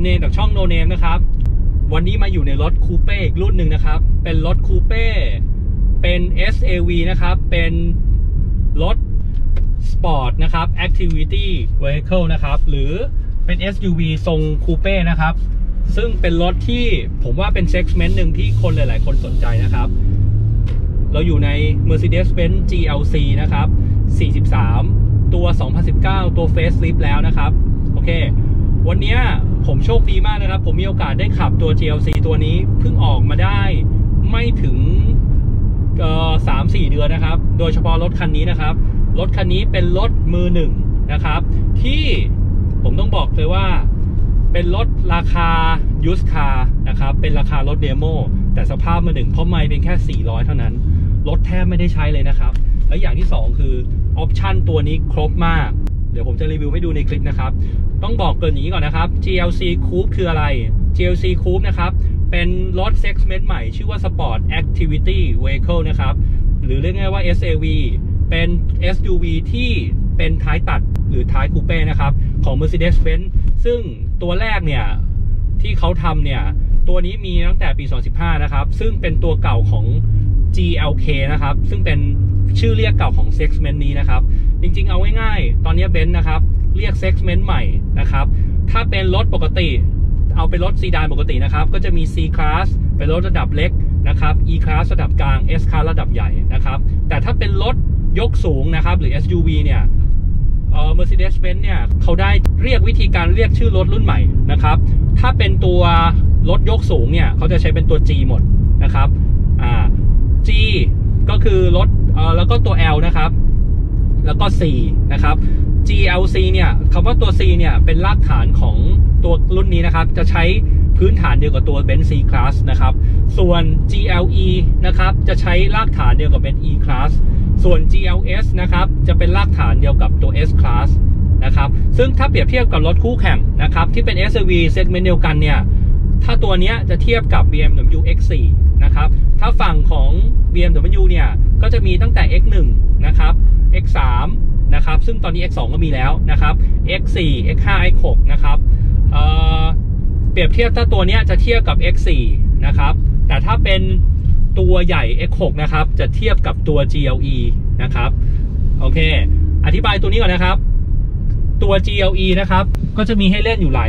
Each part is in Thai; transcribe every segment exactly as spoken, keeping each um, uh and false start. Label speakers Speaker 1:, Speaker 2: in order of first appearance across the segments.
Speaker 1: เนมจากช่องโนเนมนะครับวันนี้มาอยู่ในรถคูเป้อีกรุ่นหนึ่งนะครับเป็นรถคูเป้เป็น เอส เอ วี นะครับเป็นรถสปอร์ตนะครับ Activity Vehicle นะครับหรือเป็น เอส ยู วี ทรงคูเป้นะครับซึ่งเป็นรถที่ผมว่าเป็นเซกเมนต์หนึ่งที่คนหลายๆคนสนใจนะครับเราอยู่ใน Mercedes-Benz จี แอล ซี นะครับสี่สิบสามตัวสองพันสิบเก้าตัว Facelift แล้วนะครับโอเควันนี้ผมโชคดีมากนะครับผมมีโอกาสได้ขับตัว จี แอล ซี ตัวนี้เพิ่งออกมาได้ไม่ถึงสามสี่เดือนนะครับโดยเฉพาะรถคันนี้นะครับรถคันนี้เป็นรถมือหนึ่งนะครับที่ผมต้องบอกเลยว่าเป็นรถราคายูสคาร์นะครับเป็นราคารถเดโมแต่สภาพมือหนึ่งเพราะไม่เป็นแค่สี่ร้อยเท่านั้นรถแทบไม่ได้ใช้เลยนะครับแล้วอย่างที่สองคือออปชั่นตัวนี้ครบมากเดี๋ยวผมจะรีวิวให้ดูในคลิปนะครับต้องบอกเกินอย่างนี้ก่อนนะครับ จี แอล ซี Coupe คืออะไร จี แอล ซี Coupe นะครับเป็นรถเซกเมนต์ใหม่ชื่อว่า Sport Activity Vehicle นะครับหรือเรียกง่ายว่า เอส เอ วี เป็น เอส ยู วี ที่เป็นท้ายตัดหรือท้ายคูเป้นะครับของ Mercedes-Benz ซึ่งตัวแรกเนี่ยที่เขาทำเนี่ยตัวนี้มีตั้งแต่ปีสองพันสิบห้านะครับซึ่งเป็นตัวเก่าของ จี แอล เค นะครับซึ่งเป็นชื่อเรียกเก่าของ Segment นี้นะครับจริงๆเอาง่ายๆตอนนี้เบนซ์นะครับเรียก Segment ใหม่นะครับถ้าเป็นรถปกติเอาเป็นรถซีดานปกตินะครับก็จะมี C Class เป็นรถระดับเล็กนะครับ E Class ระดับกลาง S Class ระดับใหญ่นะครับแต่ถ้าเป็นรถยกสูงนะครับหรือ เอส ยู วี เนี่ยเอ่อ Mercedes-Benz เนี่ยเขาได้เรียกวิธีการเรียกชื่อรถรุ่นใหม่นะครับถ้าเป็นตัวรถยกสูงเนี่ยเขาจะใช้เป็นตัว G หมดนะครับอ่า G ก็คือรถเอ่อแล้วก็ตัว L นะครับแล้วก็ C นะครับ จี แอล ซี เนี่ยคำว่าตัว C เนี่ยเป็นรากฐานของตัวรุ่นนี้นะครับจะใช้พื้นฐานเดียวกับตัว Benz C Class นะครับส่วน จี แอล อี นะครับจะใช้รากฐานเดียวกับ Benz E Class ส่วน จี แอล เอส นะครับจะเป็นรากฐานเดียวกับตัว S Class นะครับซึ่งถ้าเปรียบเทียบกับรถคู่แข่งนะครับที่เป็น เอส ยู วี segment เดียวกันเนี่ยถ้าตัวนี้จะเทียบกับ บี เอ็ม ดับเบิลยู เอ็กซ์ โฟร์ นะครับถ้าฝั่งของ บี เอ็ม ดับเบิลยู เนี่ยก็จะมีตั้งแต่ เอ็กซ์ วัน นะครับ เอ็กซ์ ทรี นะครับซึ่งตอนนี้ เอ็กซ์ ทู ก็มีแล้วนะครับ เอ็กซ์ โฟร์ เอ็กซ์ ไฟว์ เอ็กซ์ ซิกซ์ นะครับเอ่อเปรียบเทียบถ้าตัวนี้จะเทียบกับ เอ็กซ์ โฟร์ นะครับแต่ถ้าเป็นตัวใหญ่ เอ็กซ์ ซิกซ์ นะครับจะเทียบกับตัว จี แอล อี นะครับโอเคอธิบายตัวนี้ก่อนนะครับตัว จี แอล อี นะครับก็จะมีให้เล่นอยู่หลาย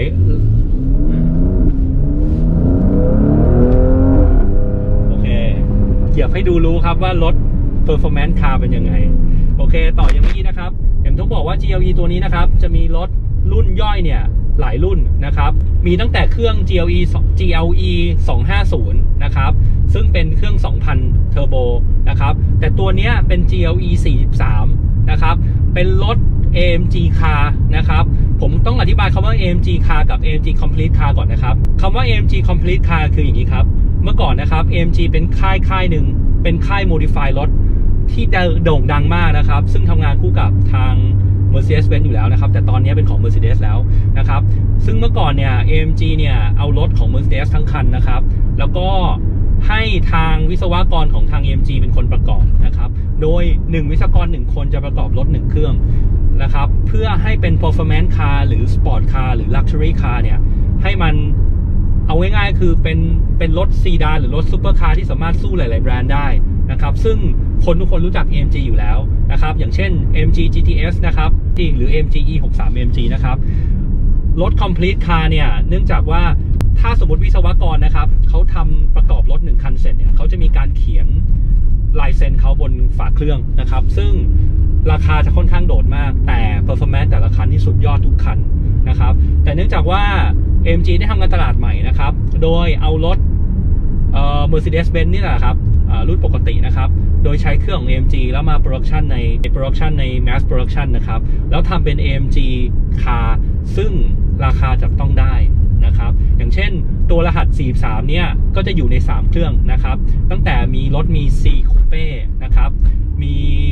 Speaker 1: โอเคเหยียบให้ดูรู้ครับว่ารถ performance car เป็นยังไงโอเคต่ออย่างนี้นะครับอย่างต้องบอกว่า จี แอล อี ตัวนี้นะครับจะมีรถรุ่นย่อยเนี่ยหลายรุ่นนะครับมีตั้งแต่เครื่อง จี แอล อี จี แอล อี สองห้าศูนย์นะครับซึ่งเป็นเครื่อง สองพัน เทอร์โบนะครับแต่ตัวนี้เป็น จี แอล อี สี่สิบสาม นะครับเป็นรถ เอ เอ็ม จี Car นะครับผมต้องอธิบายคำว่า เอ เอ็ม จี Car กับ เอ เอ็ม จี Complete Car ก่อนนะครับคำว่า เอ เอ็ม จี Complete Car คืออย่างนี้ครับเมื่อก่อนนะครับ เอ เอ็ม จี เป็นค่ายค่ายหนึ่งเป็นค่าย Modify รถที่โด่งดังมากนะครับซึ่งทำงานคู่กับทาง Mercedes-Benz อยู่แล้วนะครับแต่ตอนนี้เป็นของ Mercedes แล้วนะครับซึ่งเมื่อก่อนเนี่ย เอ เอ็ม จี เนี่ยเอารถของ Mercedes ทั้งคันนะครับแล้วก็ให้ทางวิศวกรของทาง เอ เอ็ม จี เป็นคนประกอบนะครับโดยหนึ่งวิศวกรหนึ่งคนจะประกอบรถหนึ่งเครื่องนะครับเพื่อให้เป็น performance car หรือ sport car หรือ luxury car เนี่ยให้มันเอาง่ายๆคือเป็นเป็นรถซีดานหรือรถซูเปอร์คาร์ที่สามารถสู้หลายๆแบรนด์ได้นะครับซึ่งคนทุกคนรู้จัก เอ เอ็ม จี อยู่แล้วนะครับอย่างเช่น เอ็ม จี จี ที เอส นะครับหรือ เอ็ม จี อี หกสิบสาม เอ็ม จี นะครับรถ complete car เนี่ยเนื่องจากว่าถ้าสมมติวิศวกรนะครับเขาทำประกอบรถหนึ่งคันเสร็จเนี่ยเขาจะมีการเขียนลายเซ็นเขาบนฝาเครื่องนะครับซึ่งราคาจะค่อนข้างโดดมากแต่ performance แต่ละคันที่สุดยอดทุกคันนะครับแต่เนื่องจากว่า เอ็ม จี ได้ทำการตลาดใหม่นะครับโดยเอารถเอ่อ Mercedes-Benz นี่แหละครับรุ่นปกตินะครับโดยใช้เครื่องของ เอ็ม จี แล้วมาโปรดักชันในโปรดักชันใน mass production นะครับแล้วทำเป็น เอ็ม จี Car ซึ่งราคาจับต้องได้นะครับอย่างเช่นตัวรหัสสี่สิบสามเนี่ยก็จะอยู่ในสามเครื่องนะครับตั้งแต่มีรถมี C Coupe นะครับมี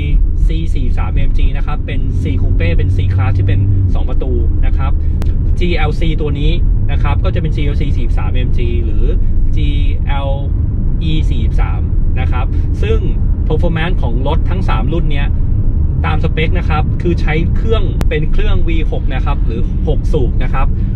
Speaker 1: C สี่สิบสาม เอ็ม จี นะครับเป็น C Coupe เป็น C Class ที่เป็นสองประตูนะครับ จี แอล ซี ตัวนี้นะครับก็จะเป็น จี แอล ซี สี่สิบสาม เอ็ม จี หรือ จี แอล อี สี่สิบสาม นะครับซึ่ง performance ของรถทั้งสามรุ่นเนี้ยตามสเปคนะครับคือใช้เครื่องเป็นเครื่อง วี หก นะครับหรือหกสูบนะครับ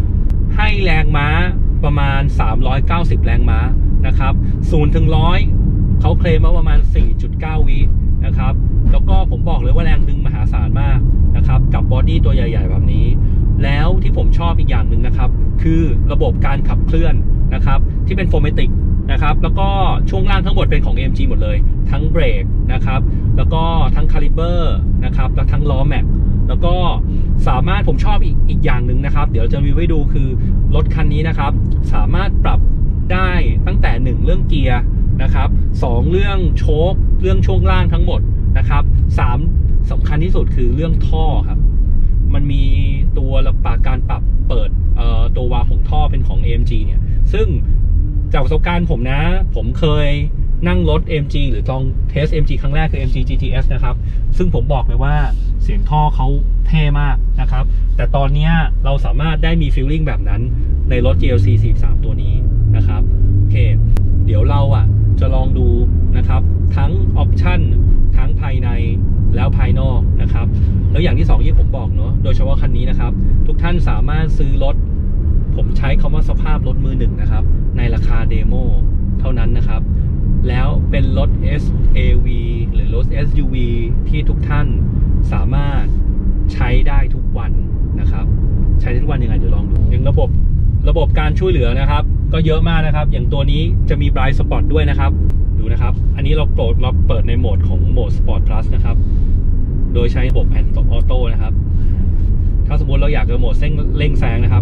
Speaker 1: ให้แรงม้าประมาณสามร้อยเก้าสิบแรงม้านะครับศูนย์ถึงร้อยเขาเคลมมาประมาณ สี่จุดเก้า วินะครับแล้วก็ผมบอกเลยว่าแรงดึงมหาศาลมากนะครับกับบอดี้ตัวใหญ่ๆแบบนี้แล้วที่ผมชอบอีกอย่างหนึ่งนะครับคือระบบการขับเคลื่อนนะครับที่เป็นโฟเมติกนะครับแล้วก็ช่วงล่างทั้งหมดเป็นของ เอ็ม จี หมดเลยทั้งเบรกนะครับแล้วก็ทั้งคาลิเบอร์นะครับแล้วทั้งล้อแม็กแล้วก็สามารถผมชอบอีกอีกอย่างหนึ่งนะครับเดี๋ยวจะรีวิวให้ดูคือรถคันนี้นะครับสามารถปรับได้ตั้งแต่หนึ่งเรื่องเกียร์นะครับสองเรื่องโชคเรื่องช่วงล่างทั้งหมดนะครับสามสำคัญที่สุดคือเรื่องท่อครับมันมีตัวปรับการปรับเปิดตัววาล์วของท่อเป็นของ เอ็ม จี เนี่ยซึ่งจากประสบการณ์ผมนะผมเคยนั่งรถ เอ็ม จี หรือลองเทส เอ็ม จี ครั้งแรกคือ เอ็ม จี จี ที เอส นะครับซึ่งผมบอกเลยว่าเสียงท่อเขาเท่มากนะครับแต่ตอนนี้เราสามารถได้มีฟีลลิ่งแบบนั้นในรถ จี แอล ซี สี่สิบสาม ตัวนี้นะครับโอเคเดี๋ยวเราอ่ะจะลองดูนะครับทั้งออปชั่นทั้งภายในแล้วภายนอกนะครับแล้วอย่างที่สองที่ผมบอกเนาะโดยเฉพาะคันนี้นะครับทุกท่านสามารถซื้อรถผมใช้คำว่าสภาพรถมือหนึ่งนะครับในราคาเดโมเท่านั้นนะครับแล้วเป็นรถ เอส เอ วี หรือรถ เอส ยู วี ที่ทุกท่านสามารถใช้ได้ทุกวันนะครับใช้ได้ทุกวันยังไงเดี๋ยวลองดูอย่างระบบระบบการช่วยเหลือนะครับก็เยอะมากนะครับอย่างตัวนี้จะมี Blind Spot ด้วยนะครับดูนะครับอันนี้เราเปิดเราเปิดในโหมดของโหมด Sport Plus นะครับโดยใช้ระบบ Hand Auto นะครับถ้าสมมติเราอยากจะโหมดเร่งเร่งแซงนะครับ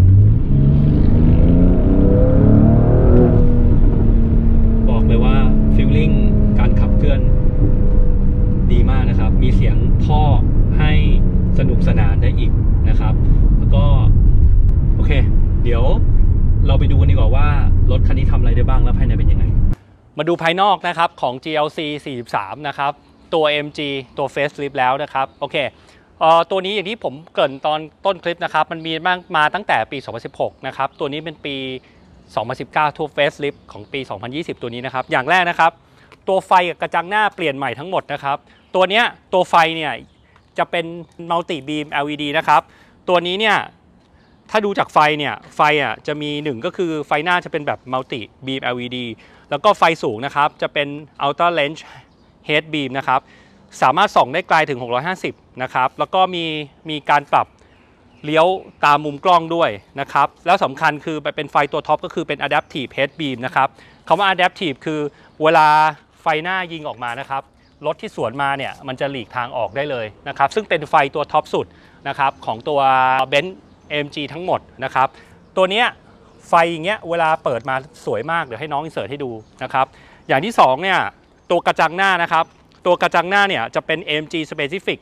Speaker 1: บอกเลยว่าฟีลลิ่งการขับเคลื่อนดีมากนะครับมีเสียงท่อให้สนุกสนานได้อีกนะครับแล้วก็โอเคเดี๋ยวเราไปดูกันดีกว่าว่ารถคันนี้ทำอะไรได้บ้างและภายในเป็นยังไงมาดูภายนอกนะครับของ จี แอล ซี สี่สิบสาม นะครับตัว เอ็ม จี ตัว Facelift แล้วนะครับโอเคเอ่อตัวนี้อย่างที่ผมเกริ่นตอนต้นคลิปนะครับมันมีมาตั้งแต่ปีสองพันสิบหกนะครับตัวนี้เป็นปีสองพันสิบเก้า ตัว Facelift ของปีสองพันยี่สิบตัวนี้นะครับอย่างแรกนะครับตัวไฟกับกระจังหน้าเปลี่ยนใหม่ทั้งหมดนะครับตัวเนี้ยตัวไฟเนี่ยจะเป็น Multi Beam แอล อี ดี นะครับตัวนี้เนี่ยถ้าดูจากไฟเนี่ยไฟอ่ะจะมีหนึ่งก็คือไฟหน้าจะเป็นแบบ Multi Beam แอล อี ดี แล้วก็ไฟสูงนะครับจะเป็น Ultra Range Head Beam นะครับสามารถส่องได้ไกลถึงหกร้อยห้าสิบนะครับแล้วก็มีมีการปรับเลี้ยวตามมุมกล้องด้วยนะครับแล้วสำคัญคือไปเป็นไฟตัวท็อปก็คือเป็น Adaptive Head Beam นะครับคำว่า Adaptive คือเวลาไฟหน้ายิงออกมานะครับรถที่สวนมาเนี่ยมันจะหลีกทางออกได้เลยนะครับซึ่งเป็นไฟตัวท็อปสุดนะครับของตัว Benz เอ็ม จี ทั้งหมดนะครับตัวเนี้ยไฟอย่างเงี้ยเวลาเปิดมาสวยมากเดี๋ยวให้น้องอินเสิร์ตให้ดูนะครับอย่างที่สองเนี่ยตัวกระจังหน้านะครับตัวกระจังหน้าเนี่ยจะเป็น เอ็ม จี Specific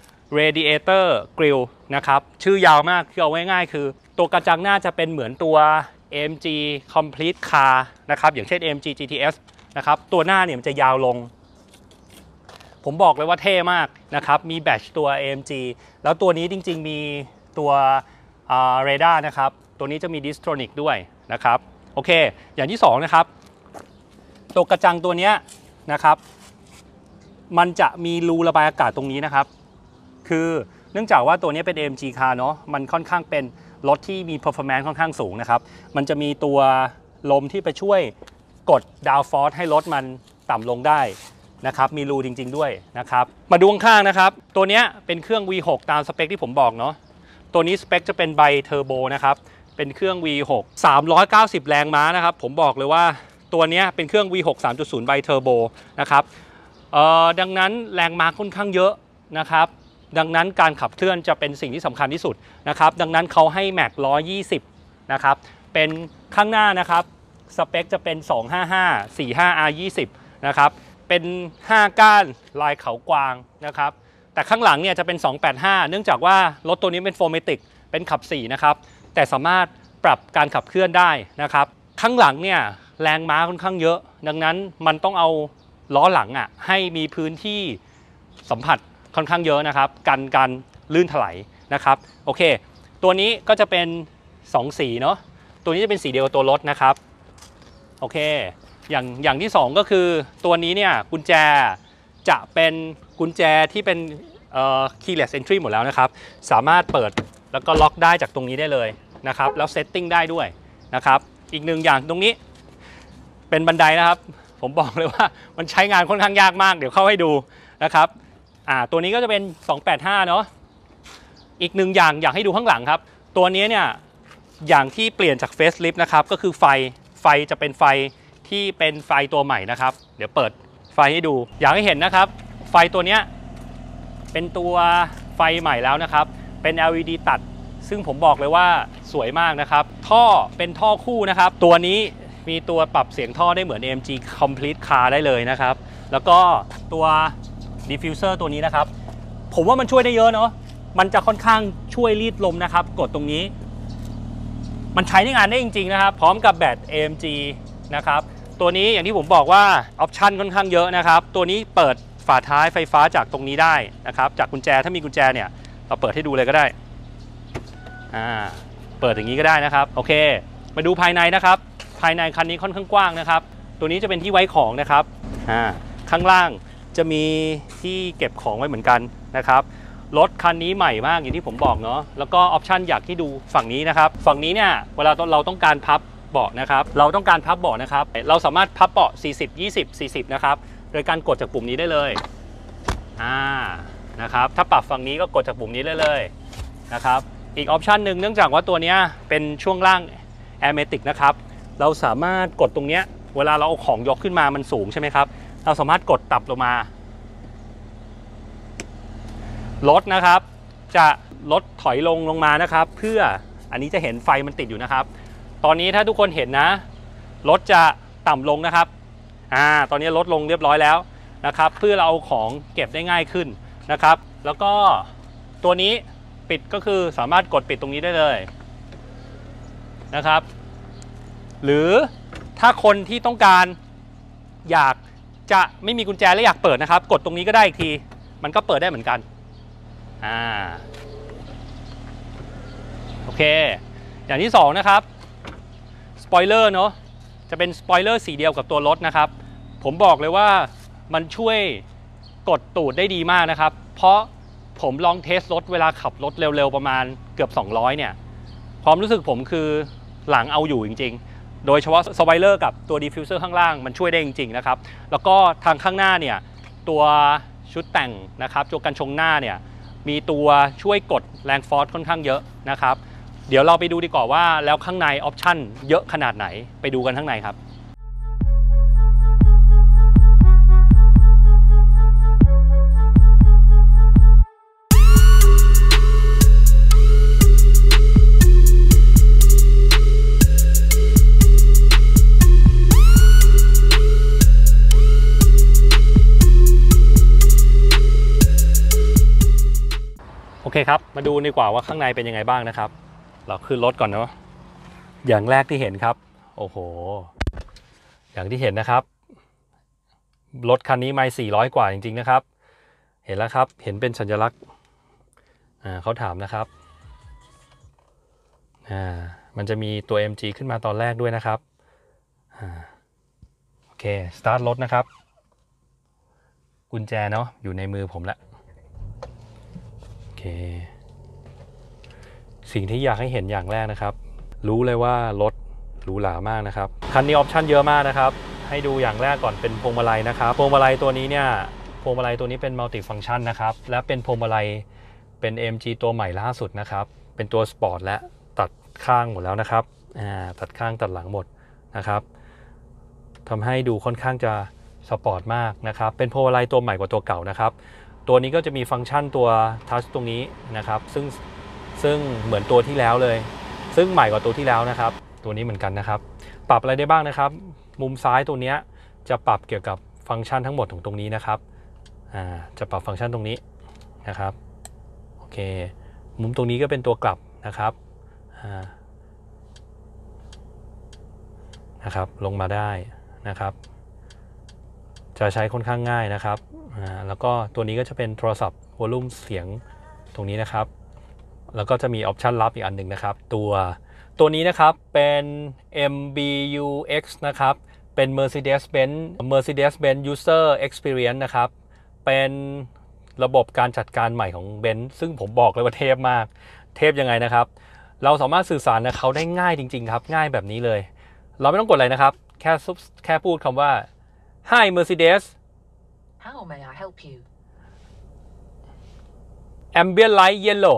Speaker 1: Radiator Grille นะครับชื่อยาวมากคือเอาง่ายๆคือตัวกระจังหน้าจะเป็นเหมือนตัว เอ็ม จี Complete Car นะครับอย่างเช่น เอ็ม จี จี ที เอส นะครับตัวหน้าเนี่ยมันจะยาวลงผมบอกเลยว่าเท่มากนะครับมีแบตตัว เอ็ม จี แล้วตัวนี้จริงๆมีตัวเรดาร์นะครับตัวนี้จะมี Distronic ด้วยนะครับโอเคอย่างที่สองนะครับตัวกระจังตัวนี้นะครับมันจะมีรูระบายอากาศตรงนี้นะครับคือเนื่องจากว่าตัวนี้เป็น เอ็ม จี Car เนาะมันค่อนข้างเป็นรถที่มี performance ค่อนข้างสูงนะครับมันจะมีตัวลมที่ไปช่วยกดดาวฟอร์สให้รถมันต่ำลงได้นะครับมีรูจริงๆด้วยนะครับมาดูข้างๆนะครับตัวนี้เป็นเครื่อง วี หก ตามสเปคที่ผมบอกเนาะตัวนี้สเปคจะเป็นไบเทอร์โบนะครับเป็นเครื่อง วี หก สามร้อยเก้าสิบแรงม้านะครับผมบอกเลยว่าตัวนี้เป็นเครื่อง วี หก สามจุดศูนย์ ไบเทอร์โบนะครับเอ่อดังนั้นแรงม้าค่อนข้างเยอะนะครับดังนั้นการขับเคลื่อนจะเป็นสิ่งที่สำคัญที่สุดนะครับดังนั้นเขาให้แม็กหนึ่งร้อยยี่สิบนะครับเป็นข้างหน้านะครับสเปคจะเป็นสองห้าห้า สี่ห้า อาร์ ยี่สิบนะครับเป็นห้าก้านลายเขากวางนะครับแต่ข้างหลังเนี่ยจะเป็นสองแปดห้าเนื่องจากว่ารถตัวนี้เป็นโฟเมติกเป็นขับสี่นะครับแต่สามารถปรับการขับเคลื่อนได้นะครับข้างหลังเนี่ยแรงม้าค่อนข้างเยอะดังนั้นมันต้องเอาล้อหลังอ่ะให้มีพื้นที่สัมผัสค่อนข้างเยอะนะครับกันการลื่นถลายนะครับโอเคตัวนี้ก็จะเป็นสองสีเนาะตัวนี้จะเป็นสีเดียวกับตัวรถนะครับโอเคอย่างอย่างที่สองก็คือตัวนี้เนี่ยกุญแจจะเป็นกุญแจที่เป็นเอ่อ keyless entry หมดแล้วนะครับสามารถเปิดแล้วก็ล็อกได้จากตรงนี้ได้เลยนะครับแล้วเซตติ้งได้ด้วยนะครับอีกหนึ่งอย่างตรงนี้เป็นบันไดนะครับผมบอกเลยว่ามันใช้งานค่อนข้างยากมากเดี๋ยวเข้าให้ดูนะครับอ่าตัวนี้ก็จะเป็นสองแปดห้าเนาะอีกหนึ่งอย่างอยากให้ดูข้างหลังครับตัวนี้เนี่ยอย่างที่เปลี่ยนจากเฟซลิฟต์นะครับก็คือไฟไฟจะเป็นไฟที่เป็นไฟตัวใหม่นะครับเดี๋ยวเปิดไฟให้ดูอยากให้เห็นนะครับไฟตัวนี้เป็นตัวไฟใหม่แล้วนะครับเป็น แอล อี ดี ตัดซึ่งผมบอกเลยว่าสวยมากนะครับท่อเป็นท่อคู่นะครับตัวนี้มีตัวปรับเสียงท่อได้เหมือน เอ เอ็ม จี Complete Car ได้เลยนะครับแล้วก็ตัว Diffuser ตัวนี้นะครับผมว่ามันช่วยได้เยอะเนาะมันจะค่อนข้างช่วยรีดลมนะครับกดตรงนี้มันใช้ในงานได้จริงๆนะครับพร้อมกับแบต เอ เอ็ม จี นะครับตัวนี้อย่างที่ผมบอกว่าออปชันค่อนข้างเยอะนะครับตัวนี้เปิดฝาท้ายไฟฟ้าจากตรงนี้ได้นะครับจากกุญแจถ้ามีกุญแจเนี่ยเราเปิดให้ดูเลยก็ได้อ่าเปิดอย่างนี้ก็ได้นะครับโอเคมาดูภายในนะครับภายในคันนี้ค่อนข้างกว้างนะครับตัวนี้จะเป็นที่ไว้ของนะครับอ่าข้างล่างจะมีที่เก็บของไว้เหมือนกันนะครับรถคันนี้ใหม่มากอย่างที่ผมบอกเนาะแล้วก็ออปชันอยากที่ดูฝั่งนี้นะครับฝั่งนี้เนี่ยเวลาเราต้องการพับเบาะนะครับเราต้องการพับเบาะนะครับเราสามารถพับเบาะสี่สิบ ยี่สิบ สี่สิบนะครับโดยการกดจากปุ่มนี้ได้เลยอ่านะครับถ้าปรับฝั่งนี้ก็กดจากปุ่มนี้ได้เลยนะครับอีกออปชันหนึ่งเนื่องจากว่าตัวนี้เป็นช่วงล่างแอร์เมติกนะครับเราสามารถกดตรงนี้เวลาเราเอาของยกขึ้นมามันสูงใช่ไหมครับเราสามารถกดตับลงมารถนะครับจะลดถอยลงลงมานะครับเพื่ออันนี้จะเห็นไฟมันติดอยู่นะครับตอนนี้ถ้าทุกคนเห็นนะรถจะต่ำลงนะครับอ่าตอนนี้ลดลงเรียบร้อยแล้วนะครับเพื่อเราเอาของเก็บได้ง่ายขึ้นนะครับแล้วก็ตัวนี้ปิดก็คือสามารถกดปิดตรงนี้ได้เลยนะครับหรือถ้าคนที่ต้องการอยากจะไม่มีกุญแจและอยากเปิดนะครับกดตรงนี้ก็ได้อีกทีมันก็เปิดได้เหมือนกันอ่าโอเคอย่างที่สองนะครับสปอยเลอร์เนาะจะเป็นสปอยเลอร์สีเดียวกับตัวรถนะครับผมบอกเลยว่ามันช่วยกดตูดได้ดีมากนะครับเพราะผมลองเทสรถเวลาขับรถเร็วๆประมาณเกือบสองร้อยเนี่ยความรู้สึกผมคือหลังเอาอยู่จริงๆโดยเฉพาะสปอยเลอร์กับตัวดิฟฟิวเซอร์ข้างล่างมันช่วยได้จริงๆนะครับแล้วก็ทางข้างหน้าเนี่ยตัวชุดแต่งนะครับตัวกันชงหน้าเนี่ยมีตัวช่วยกดแรงฟอร์สค่อนข้างเยอะนะครับเดี๋ยวเราไปดูดีกว่าว่าแล้วข้างในออปชั่นเยอะขนาดไหนไปดูกันข้างในครับโอเคครับมาดูดีกว่าว่าข้างในเป็นยังไงบ้างนะครับเราขึ้นรถก่อนเนาะอย่างแรกที่เห็นครับโอ้โหอย่างที่เห็นนะครับรถคันนี้ไมล์สี่ร้อยกว่าจริงๆนะครับเห็นแล้วครับเห็นเป็นสัญลักษณ์อ่าเขาถามนะครับอ่ามันจะมีตัว เอ็ม จี ขึ้นมาตอนแรกด้วยนะครับอ่าโอเคสตาร์ทรถนะครับกุญแจเนาะอยู่ในมือผมแล้วโอเคสิ่งที่อยากให้เห็นอย่างแรกนะครับรู้เลยว่ารถหรูหรามากนะครับคันนี้ออปชั่นเยอะมากนะครับให้ดูอย่างแรกก่อนเป็นพวงมาลัยนะครับพวงมาลัยตัวนี้เนี่ยพวงมาลัยตัวนี้เป็นมัลติฟังก์ชันนะครับและเป็นพวงมาลัยเป็น เอ็ม จี ตัวใหม่ล่าสุดนะครับเป็นตัวสปอร์ตและตัดข้างหมดแล้วนะครับอ่าตัดข้างตัดหลังหมดนะครับทำให้ดูค่อนข้างจะสปอร์ตมากนะครับเป็นพวงมาลัยตัวใหม่กว่าตัวเก่านะครับตัวนี้ก็จะมีฟังก์ชันตัวทัชตรงนี้นะครับซึ่งซึ่งเหมือนตัวที่แล้วเลยซึ่งใหม่กว่าตัวที่แล้วนะครับตัวนี้เหมือนกันนะครับปรับอะไรได้บ้างนะครับมุมซ้ายตัวนี้จะปรับเกี่ยวกับฟังก์ชันทั้งหมดของตรงนี้นะครับอ่าจะปรับฟังก์ชันตรงนี้นะครับโอเคมุมตรงนี้ก็เป็นตัวกลับนะครับอ่านะครับลงมาได้นะครับจะใช้ค่อนข้างง่ายนะครับอ่าแล้วก็ตัวนี้ก็จะเป็นโทรศัพท์วอลลุ่มเสียงตรงนี้นะครับแล้วก็จะมีออปชันลับอีกอันหนึ่งนะครับตัวตัวนี้นะครับเป็น เอ็ม บี ยู เอ็กซ์ นะครับเป็น Mercedes-Benz Mercedes-Benz User Experience นะครับเป็นระบบการจัดการใหม่ของ Benz ซึ่งผมบอกเลยว่าเทพมากเทพยังไงนะครับเราสามารถสื่อสารกับเขาได้ง่ายจริงๆครับง่ายแบบนี้เลยเราไม่ต้องกดอะไรนะครับแค่แค่พูดคำว่า Hi Mercedes
Speaker 2: How may I help you
Speaker 1: Ambient light yellow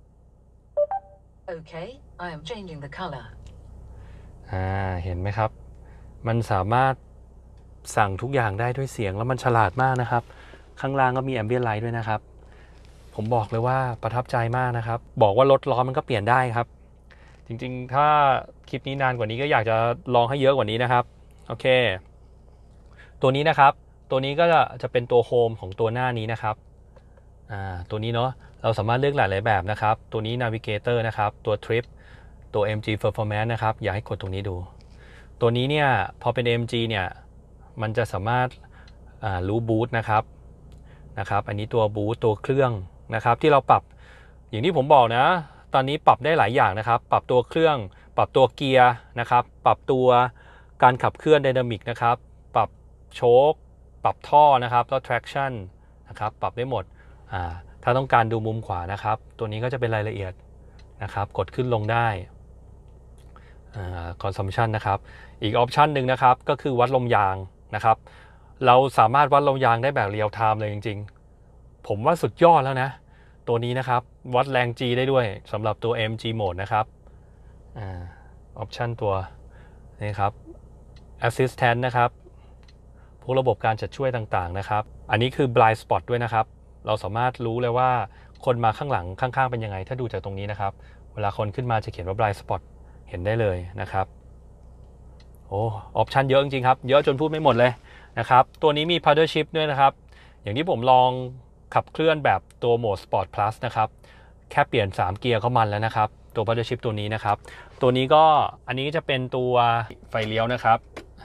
Speaker 2: Okay I am changing the color
Speaker 1: อ่าเห็นไหมครับมันสามารถสั่งทุกอย่างได้ด้วยเสียงแล้วมันฉลาดมากนะครับข้างล่างก็มี Ambient light ด้วยนะครับผมบอกเลยว่าประทับใจมากนะครับบอกว่ารถล้อมันก็เปลี่ยนได้ครับจริงๆถ้าคลิปนี้นานกว่านี้ก็อยากจะลองให้เยอะกว่านี้นะครับโอเคตัวนี้นะครับตัวนี้ก็จะจะเป็นตัวโฮมของตัวหน้านี้นะครับอ่าตัวนี้เนาะเราสามารถเลือกหลายๆแบบนะครับตัวนี้ Navigator นะครับตัว Trip ตัว เอ็ม จี Performance นะครับอยากให้กดตรงนี้ดูตัวนี้เนี่ยพอเป็น เอ็ม จี เนี่ยมันจะสามารถอ่ารู้บูทนะครับนะครับอันนี้ตัวบูทตัวเครื่องนะครับที่เราปรับอย่างที่ผมบอกนะตอนนี้ปรับได้หลายอย่างนะครับปรับตัวเครื่องปรับตัวเกียร์นะครับปรับตัวการขับเคลื่อนไดนามิกนะครับปรับโชคปรับท่อนะครับแล้ว traction นะครับปรับได้หมดอ่าถ้าต้องการดูมุมขวานะครับตัวนี้ก็จะเป็นรายละเอียดนะครับกดขึ้นลงได้อ่า consumption นะครับอีกออปชันหนึ่งนะครับก็คือวัดลมยางนะครับเราสามารถวัดลมยางได้แบบเรียลไทม์เลยจริงๆผมว่าสุดยอดแล้วนะตัวนี้นะครับวัดแรง G ได้ด้วยสำหรับตัว เอ็ม จี Mode นะครับอ่าออปชันตัวนี้ครับ Assistant นะครับพวกระบบการจัดช่วยต่างๆนะครับอันนี้คือ Blind Spot ด้วยนะครับเราสามารถรู้เลยว่าคนมาข้างหลังข้างๆเป็นยังไงถ้าดูจากตรงนี้นะครับเวลาคนขึ้นมาจะเขียนว่า Blind Spot เห็นได้เลยนะครับโอ้ออปชันเยอะจริงๆครับเยอะจนพูดไม่หมดเลยนะครับตัวนี้มี Paddle Shift ด้วยนะครับอย่างที่ผมลองขับเคลื่อนแบบตัวโหมด Sport Plus นะครับแค่เปลี่ยนสามเกียร์เข้ามันแล้วนะครับตัว Paddle Shift ตัวนี้นะครับตัวนี้ก็อันนี้จะเป็นตัวไฟเลี้ยวนะครับ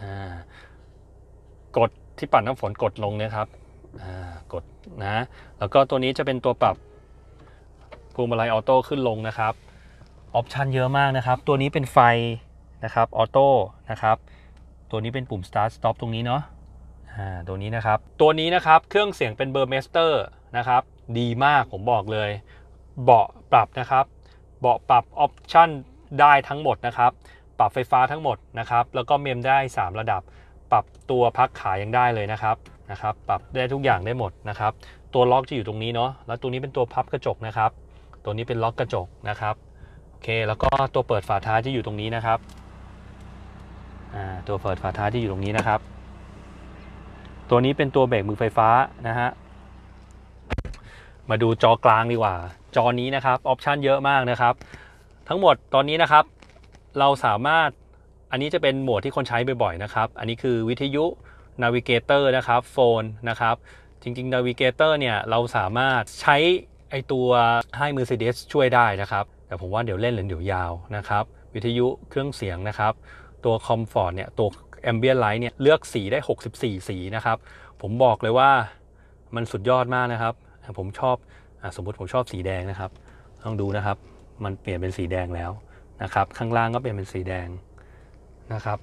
Speaker 1: กดที่ปัดน้ำฝนกดลงนะครับกดนะแล้วก็ตัวนี้จะเป็นตัวปรับพวงมาลัยออโต้ขึ้นลงนะครับออปชันเยอะมากนะครับตัวนี้เป็นไฟนะครับออโต้นะครับตัวนี้เป็นปุ่ม Start Stop ตรงนี้เนาะตัวนี้นะครับตัวนี้นะครับเครื่องเสียงเป็นเบอร์เมสเตอร์นะครับดีมากผมบอกเลยเบาะปรับนะครับเบาะปรับออปชันได้ทั้งหมดนะครับปรับไฟฟ้าทั้งหมดนะครับแล้วก็เมมได้สามระดับปรับตัวพักขายังได้เลยนะครับนะครับปรับได้ทุกอย่างได้หมดนะครับตัวล็อกจะอยู่ตรงนี้เนาะแล้วตัวนี้เป็นตัวพับกระจกนะครับตัวนี้เป็นล็อกกระจกนะครับโอเคแล้วก็ตัวเปิดฝาท้ายจะอยู่ตรงนี้นะครับอ่าตัวเปิดฝาท้ายที่อยู่ตรงนี้นะครับตัวนี้เป็นตัวเบรกมือไฟฟ้านะฮะมาดูจอกลางดีกว่าจอนี้นะครับออปชันเยอะมากนะครับทั้งหมดตอนนี้นะครับเราสามารถอันนี้จะเป็นโหมดที่คนใช้บ่อยๆนะครับอันนี้คือวิทยุ Navigator นะครับโฟนนะครับจริงๆ Navigator เนี่ยเราสามารถใช้ไอตัวให้ Mercedes ช่วยได้นะครับแต่ผมว่าเดี๋ยวเล่นหรือเดี๋ยวยาวนะครับวิทยุเครื่องเสียงนะครับตัว Comfort เนี่ยตัว Ambient Light เนี่ยเลือกสีได้หกสิบสี่สีนะครับผมบอกเลยว่ามันสุดยอดมากนะครับผมชอบสมมุติผมชอบสีแดงนะครับลองดูนะครับมันเปลี่ยนเป็นสีแดงแล้วนะครับข้างล่างก็เปลี่ยนเป็นสีแดงนะครับ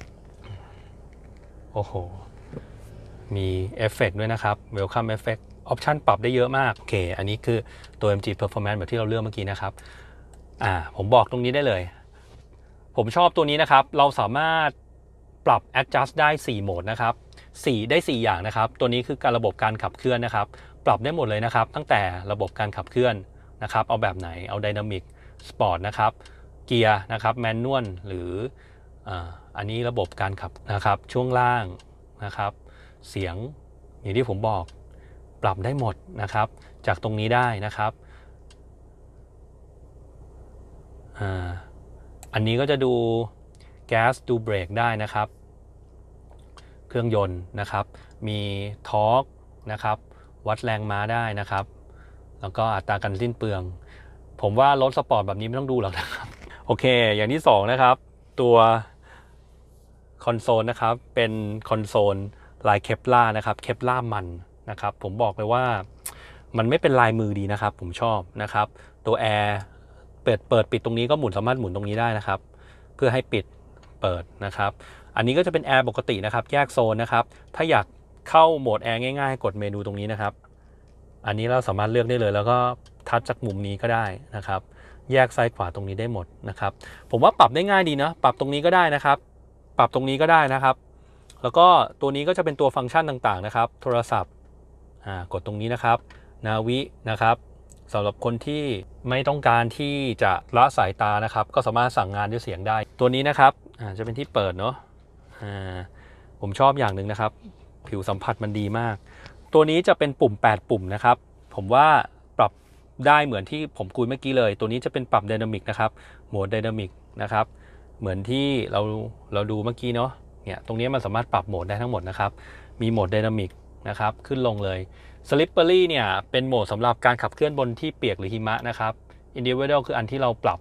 Speaker 1: โอ้โหมีเอฟเฟกต์ด้วยนะครับ Welcome Effect ออปชันปรับได้เยอะมากโอเคอันนี้คือตัว เอ็ม จี Performance แบบที่เราเลือกเมื่อกี้นะครับอ่าผมบอกตรงนี้ได้เลยผมชอบตัวนี้นะครับเราสามารถปรับ adjust ได้สี่โหมดนะครับสี่ได้สี่อย่างนะครับตัวนี้คือการระบบการขับเคลื่อนนะครับปรับได้หมดเลยนะครับตั้งแต่ระบบการขับเคลื่อนนะครับเอาแบบไหนเอา Dynamic Sport นะครับเกียร์นะครับแมนนวลหรืออันนี้ระบบการขับนะครับช่วงล่างนะครับเสียงอย่างที่ผมบอกปรับได้หมดนะครับจากตรงนี้ได้นะครับอ่าอันนี้ก็จะดูแก๊สดูเบรกได้นะครับเครื่องยนต์นะครับมีทอร์กนะครับวัดแรงม้าได้นะครับแล้วก็อัตราการสิ้นเปลืองผมว่ารถสปอร์ตแบบนี้ไม่ต้องดูหรอกนะครับโอเคอย่างที่สองนะครับตัวคอนโซลนะครับเป็นคอนโซลลายเคปล่านะครับเคปล่ามันนะครับผมบอกเลยว่ามันไม่เป็นลายมือดีนะครับผมชอบนะครับตัวแอร์เปิดเปิดปิดตรงนี้ก็หมุนสามารถหมุนตรงนี้ได้นะครับเพื่อให้ปิดเปิดนะครับอันนี้ก็จะเป็นแอร์ปกตินะครับแยกโซนนะครับถ้าอยากเข้าโหมดแอร์ง่ายๆกดเมนูตรงนี้นะครับอันนี้เราสามารถเลือกได้เลยแล้วก็ทัชจากมุมนี้ก็ได้นะครับแยกซ้ายขวาตรงนี้ได้หมดนะครับผมว่าปรับได้ง่ายดีนะปรับตรงนี้ก็ได้นะครับปรับตรงนี้ก็ได้นะครับแล้วก็ตัวนี้ก็จะเป็นตัวฟังก์ชันต่างๆนะครับโทรศัพท์อ่ากดตรงนี้นะครับนาวินะครับสำหรับคนที่ไม่ต้องการที่จะละสายตานะครับก็สามารถสั่งงานด้วยเสียงได้ตัวนี้นะครับอ่าจะเป็นที่เปิดเนาะอ่าผมชอบอย่างหนึ่งนะครับผิวสัมผัสมันดีมากตัวนี้จะเป็นปุ่มแปดปุ่มนะครับผมว่าปรับได้เหมือนที่ผมคุยเมื่อกี้เลยตัวนี้จะเป็นปรับไดนามิกนะครับโหมดไดนามิกนะครับเหมือนที่เราเราดูเมื่อกี้เนาะเนี่ยตรงนี้มันสามารถปรับโหมดได้ทั้งหมดนะครับมีโหมดไดนามิกนะครับขึ้นลงเลย Slippery เนี่ยเป็นโหมดสำหรับการขับเคลื่อนบนที่เปียกหรือหิมะนะครับ Individual คืออันที่เราปรับ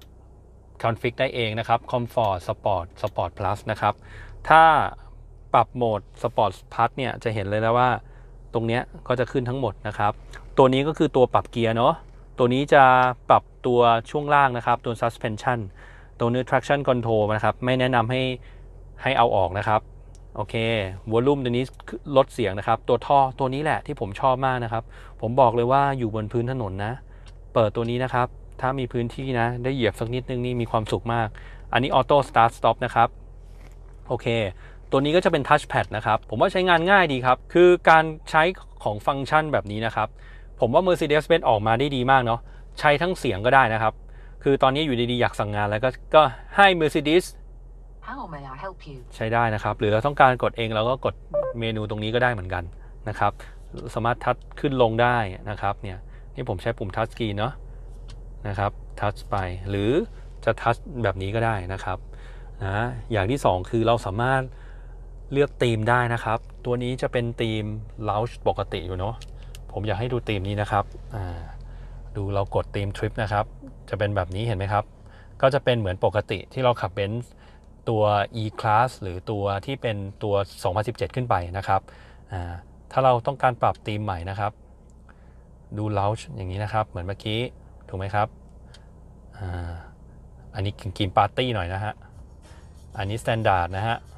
Speaker 1: Config ได้เองนะครับ Comfort Sport Sport Plus นะครับถ้าปรับโหมด Sport Plus เนี่ยจะเห็นเลยนะว่าตรงนี้ก็จะขึ้นทั้งหมดนะครับตัวนี้ก็คือตัวปรับเกียร์เนาะตัวนี้จะปรับตัวช่วงล่างนะครับตัว suspension ตัวนี้ traction control นะครับไม่แนะนำให้ให้เอาออกนะครับโอเควอลลุ่มตัวนี้ลดเสียงนะครับตัวท่อตัวนี้แหละที่ผมชอบมากนะครับผมบอกเลยว่าอยู่บนพื้นถนนนะเปิดตัวนี้นะครับถ้ามีพื้นที่นะได้เหยียบสักนิดนึงนี่มีความสุขมากอันนี้ auto start stop นะครับโอเคตัวนี้ก็จะเป็น touch pad นะครับผมว่าใช้งานง่ายดีครับคือการใช้ของฟังก์ชันแบบนี้นะครับผมว่า Mercedes-Benz ออกมาได้ดีมากเนาะใช้ทั้งเสียงก็ได้นะครับคือตอนนี้อยู่ดีๆอยากสั่งงานแล้วก็ก็ให้ Mercedes
Speaker 2: How may I help you
Speaker 1: ใช้ได้นะครับหรือเราต้องการกดเองเราก็กดเมนูตรงนี้ก็ได้เหมือนกันนะครับสามารถทัชขึ้นลงได้นะครับเนี่ยนี่ผมใช้ปุ่มทัชสกรีนเนาะนะครับทัชไปหรือจะทัชแบบนี้ก็ได้นะครับนะอย่างที่สองคือเราสามารถเลือกธีมได้นะครับตัวนี้จะเป็นธีม Lounge ปกติอยู่เนาะผมอยากให้ดูธีมนี้นะครับอ่าดูเรากดธีม Trip นะครับจะเป็นแบบนี้เห็นไหมครับก็จะเป็นเหมือนปกติที่เราขับเบนซ์ตัว E-Class หรือตัวที่เป็นตัวสองพันสิบเจ็ดขึ้นไปนะครับอ่าถ้าเราต้องการปรับธีมใหม่นะครับดู Lounge อย่างนี้นะครับเหมือนเมื่อกี้ถูกไหมครับอ่าอันนี้กินปาร์ตี้หน่อยนะฮะอันนี้ Standard นะฮะ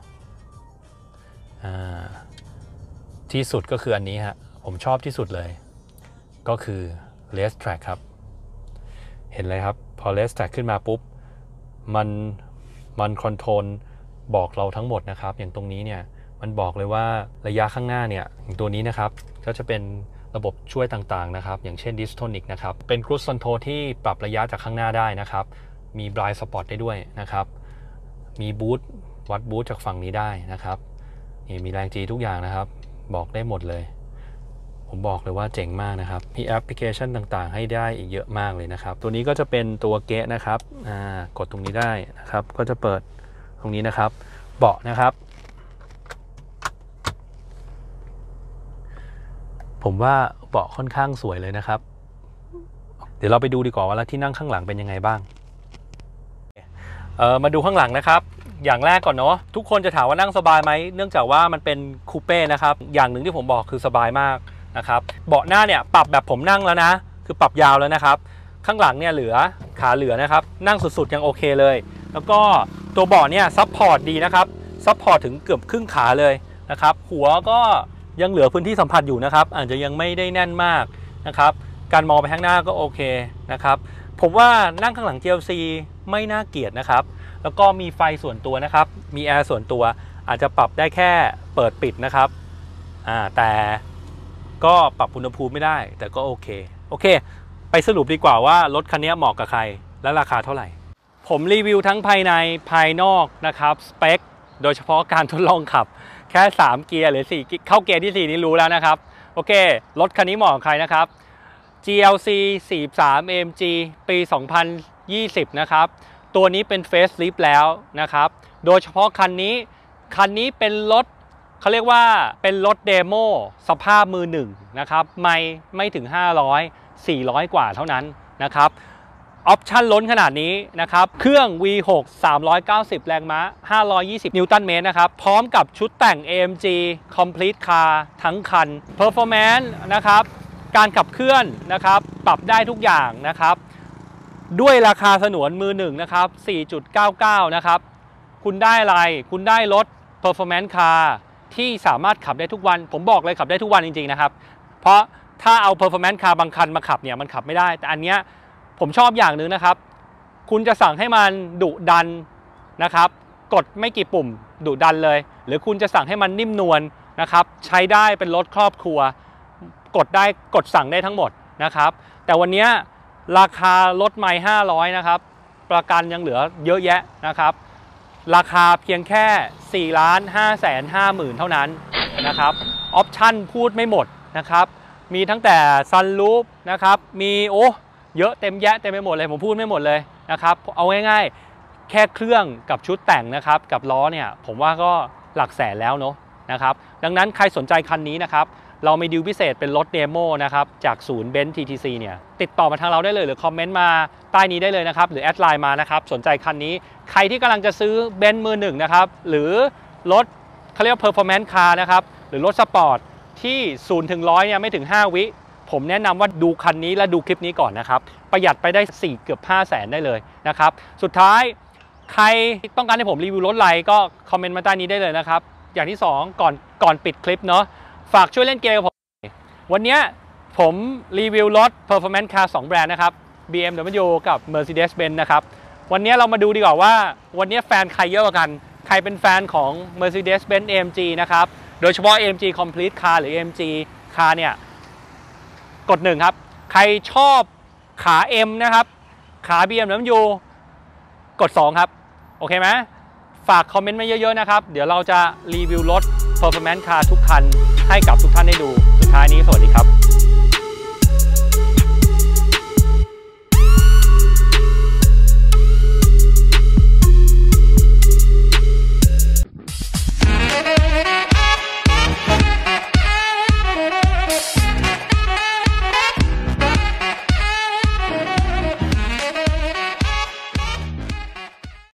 Speaker 1: ที่สุดก็คืออันนี้ฮะผมชอบที่สุดเลยก็คือ Race Track ครับเห็นเลยครับพอ Race Track ขึ้นมาปุ๊บมันมันคอนโทรลบอกเราทั้งหมดนะครับอย่างตรงนี้เนี่ยมันบอกเลยว่าระยะข้างหน้าเนี่ยอย่างตัวนี้นะครับก็จะเป็นระบบช่วยต่างๆนะครับอย่างเช่น Distonic นะครับเป็น Cruise Control ที่ปรับระยะจากข้างหน้าได้นะครับมี Blind Spot ได้ด้วยนะครับมีบูทวัดบูทจากฝั่งนี้ได้นะครับนี่มีแรง G ทุกอย่างนะครับบอกได้หมดเลยผมบอกเลยว่าเจ๋งมากนะครับมีแอปพลิเคชันต่างๆให้ได้อีกเยอะมากเลยนะครับตัวนี้ก็จะเป็นตัวเกะนะครับกดตรงนี้ได้นะครับก็จะเปิดตรงนี้นะครับเบาะนะครับผมว่าเบาะค่อนข้างสวยเลยนะครับเดี๋ยวเราไปดูดีกว่าว่าที่นั่งข้างหลังเป็นยังไงบ้างเออมาดูข้างหลังนะครับอย่างแรกก่อนเนาะทุกคนจะถามว่านั่งสบายไหมเนื่องจากว่ามันเป็นคูเป้นะครับอย่างหนึ่งที่ผมบอกคือสบายมากนะครับเบาะหน้าเนี่ยปรับแบบผมนั่งแล้วนะคือปรับยาวแล้วนะครับข้างหลังเนี่ยเหลือขาเหลือนะครับนั่งสุดๆยังโอเคเลยแล้วก็ตัวเบาะเนี่ยซัพพอร์ตดีนะครับซัพพอร์ตถึงเกือบครึ่งขาเลยนะครับหัวก็ยังเหลือพื้นที่สัมผัสอยู่นะครับอาจจะยังไม่ได้แน่นมากนะครับการมองไปข้างหน้าก็โอเคนะครับผมว่านั่งข้างหลัง จี แอล ซี ไม่น่าเกลียดนะครับแล้วก็มีไฟส่วนตัวนะครับมีแอร์ส่วนตัวอาจจะปรับได้แค่เปิดปิดนะครับอ่าแต่ก็ปรับอุณหภูมิไม่ได้แต่ก็โอเคโอเคไปสรุปดีกว่าว่ารถคันนี้เหมาะกับใครและราคาเท่าไหร่ผมรีวิวทั้งภายในภายนอกนะครับสเปคโดยเฉพาะการทดลองขับแค่สามเกียร์หรือสี่เข้าเกียร์ที่สี่นี้รู้แล้วนะครับโอเครถคันนี้เหมาะกับใครนะครับ จี แอล ซี สี่สิบสาม เอ เอ็ม จี ปี สองพันยี่สิบ นะครับตัวนี้เป็นเฟซลิฟต์แล้วนะครับโดยเฉพาะคันนี้คันนี้เป็นรถเขาเรียกว่าเป็นรถเดโมสภาพมือหนึ่งนะครับไม่ไม่ถึงห้าร้อย สี่ร้อยกว่าเท่านั้นนะครับออปชั่นล้นขนาดนี้นะครับเครื่อง วี หก สามร้อยเก้าสิบ แรงม้าห้าร้อยยี่สิบนิวตันเมตรนะครับพร้อมกับชุดแต่ง เอ เอ็ม จี Complete Car ทั้งคัน Performance นะครับการขับเคลื่อนนะครับปรับได้ทุกอย่างนะครับด้วยราคาสนวนมือหนึ่งนะครับ สี่จุดเก้าเก้า นะครับคุณได้อะไรคุณได้รถ Performance Car ที่สามารถขับได้ทุกวันผมบอกเลยขับได้ทุกวันจริงๆนะครับเพราะถ้าเอา Performance Car บางคันมาขับเนี่ยมันขับไม่ได้แต่อันเนี้ยผมชอบอย่างหนึ่งนะครับคุณจะสั่งให้มันดุดันนะครับกดไม่กี่ปุ่มดุดันเลยหรือคุณจะสั่งให้มันนิ่มนวลนะครับใช้ได้เป็นรถครอบครัวกดได้กดสั่งได้ทั้งหมดนะครับแต่วันนี้ราคารถไม่ห้าร้อยนะครับประกันยังเหลือเยอะแยะนะครับราคาเพียงแค่ สี่ล้านห้าแสนห้าหมื่น เท่านั้นนะครับออปชั่นพูดไม่หมดนะครับมีทั้งแต่ซันรูฟนะครับมีโอ้เยอะเต็มแยะเต็มไปหมดเลยผมพูดไม่หมดเลยนะครับเอาง่ายๆแค่เครื่องกับชุดแต่งนะครับกับล้อเนี่ยผมว่าก็หลักแสนแล้วเนาะนะครับดังนั้นใครสนใจคันนี้นะครับเรามีดีลพิเศษเป็นรถเดโมนะครับจากศูนย์เบนซ์ ที ที ซี เนี่ยติดต่อมาทางเราได้เลยหรือคอมเมนต์มาใต้นี้ได้เลยนะครับหรือแอดไลน์มานะครับสนใจคันนี้ใครที่กำลังจะซื้อเบนซ์มือหนึ่งนะครับหรือรถเขาเรียกว่า performance car นะครับหรือรถสปอร์ตที่ศูนย์ถึงร้อยเนี่ยไม่ถึงห้าวิผมแนะนำว่าดูคันนี้และดูคลิปนี้ก่อนนะครับประหยัดไปได้สี่เกือบห้าแสนได้เลยนะครับสุดท้ายใครต้องการให้ผมรีวิวรถอะไรก็คอมเมนต์มาใต้นี้ได้เลยนะครับอย่างที่สองก่อนก่อนปิดคลิปเนาะฝากช่วยเล่นเกมกับผมวันนี้ผมรีวิวรถ performance car สองแบรนด์นะครับ บี เอ็ม ดับเบิลยู กับ Mercedes-Benz นะครับวันนี้เรามาดูดีกว่าว่าวันนี้แฟนใครเยอะกว่ากันใครเป็นแฟนของ Mercedes-Benz เอ เอ็ม จี นะครับโดยเฉพาะ เอ เอ็ม จี Complete Car หรือ เอ เอ็ม จี Car เนี่ยกดหนึ่งครับใครชอบขา M นะครับขา บี เอ็ม ดับเบิลยู กดสองครับโอเคไหมฝากคอมเมนต์มาเยอะๆนะครับเดี๋ยวเราจะรีวิวรถ performance car ทุกคันให้กับทุกท่านได้ดูสุดท้ายนี้สวัสดีครับ